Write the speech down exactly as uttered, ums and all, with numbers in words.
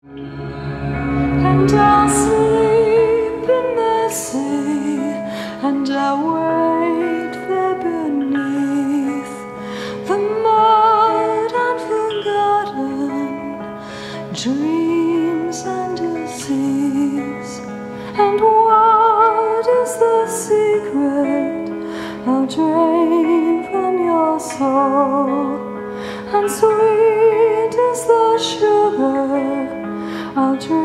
And I'll sleep in the sea, and I'll wait there beneath the mud and forgotten dreams and disease. And what is the secret I'll drain from your soul? And sweet is the sugar I'll drink